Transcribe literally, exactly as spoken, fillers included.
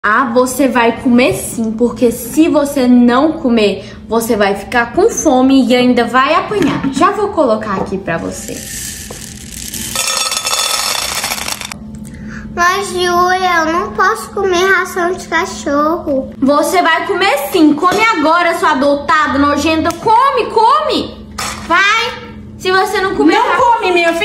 Ah, você vai comer sim, porque se você não comer, você vai ficar com fome e ainda vai apanhar. Já vou colocar aqui pra você. Mas, Júlia, eu não posso comer ração de cachorro. Você vai comer sim. Come agora, sua adotada nojenta. Come, come. Vai. Se você não comer... Não come, minha